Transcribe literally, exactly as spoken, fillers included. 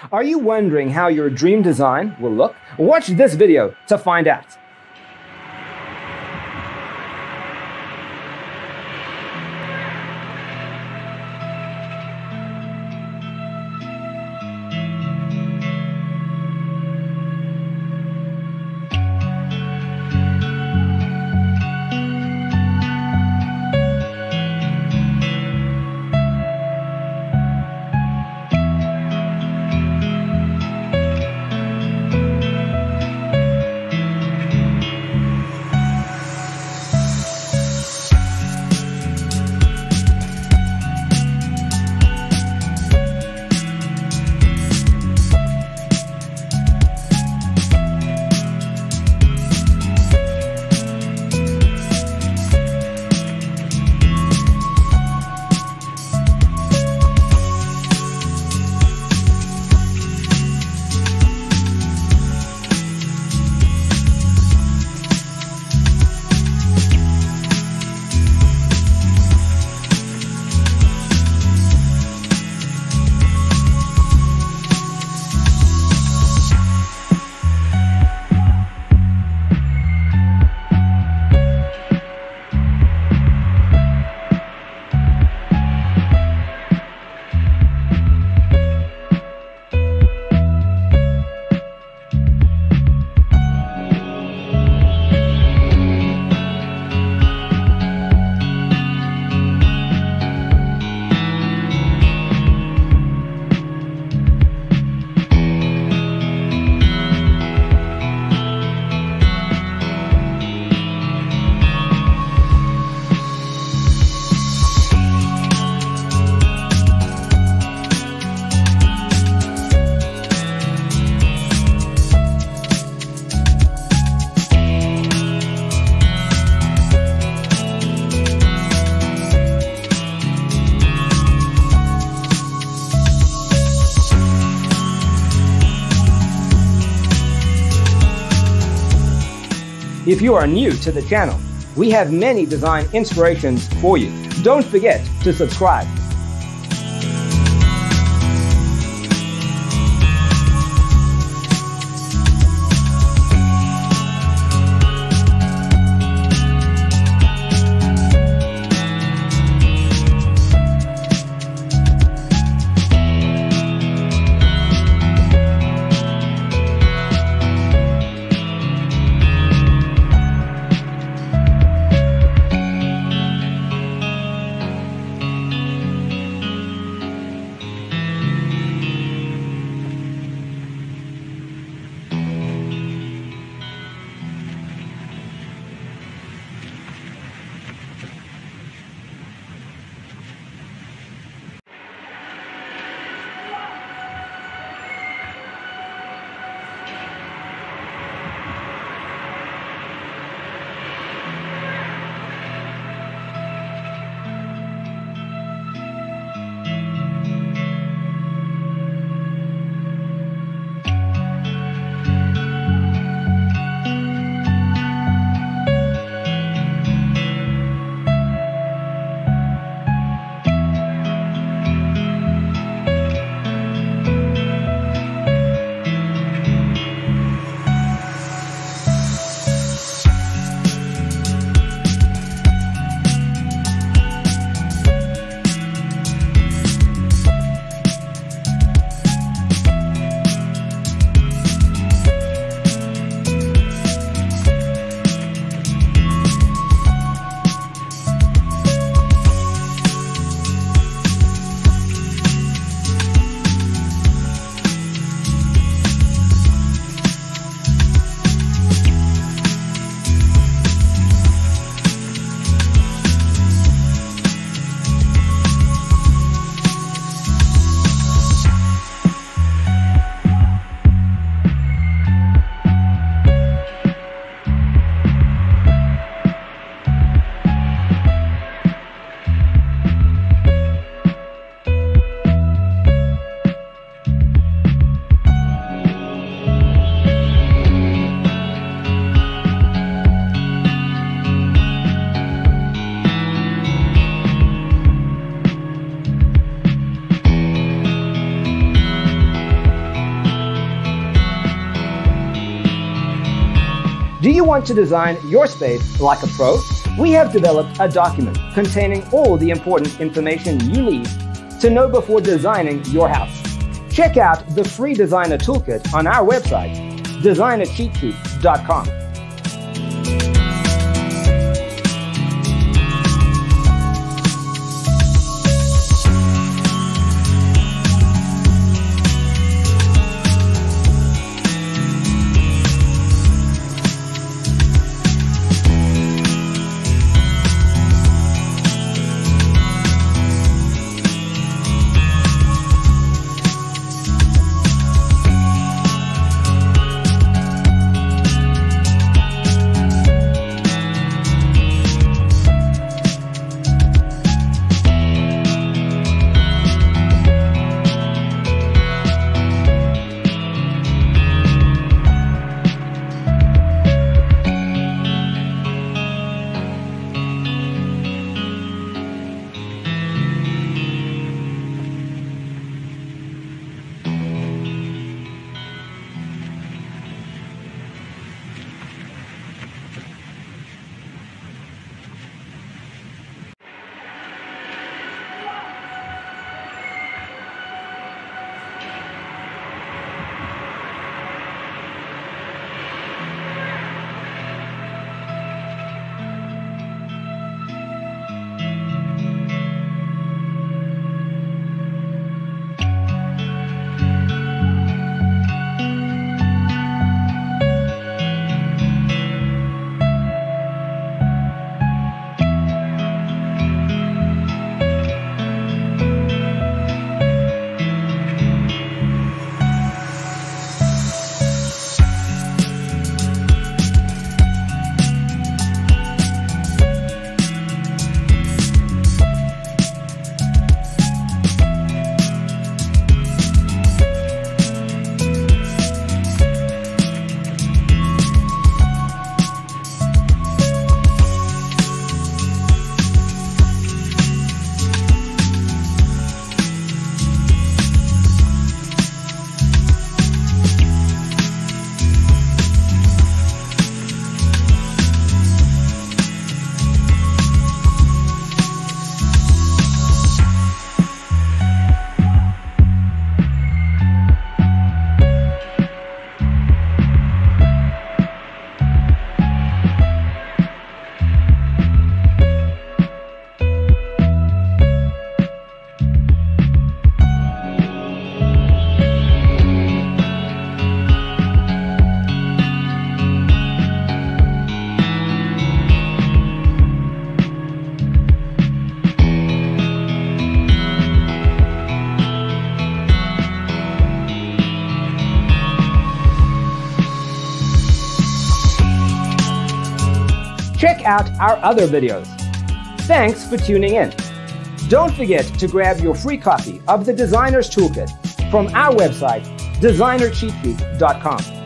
Are you wondering how your dream design will look? Watch this video to find out. If you are new to the channel, we have many design inspirations for you. Don't forget to subscribe. Do you want to design your space like a pro? We have developed a document containing all the important information you need to know before designing your house. Check out the free designer toolkit on our website, designer cheat sheet dot com. Check out our other videos. Thanks for tuning in. Don't forget to grab your free copy of the Designer's Toolkit from our website, designer cheat sheet dot com.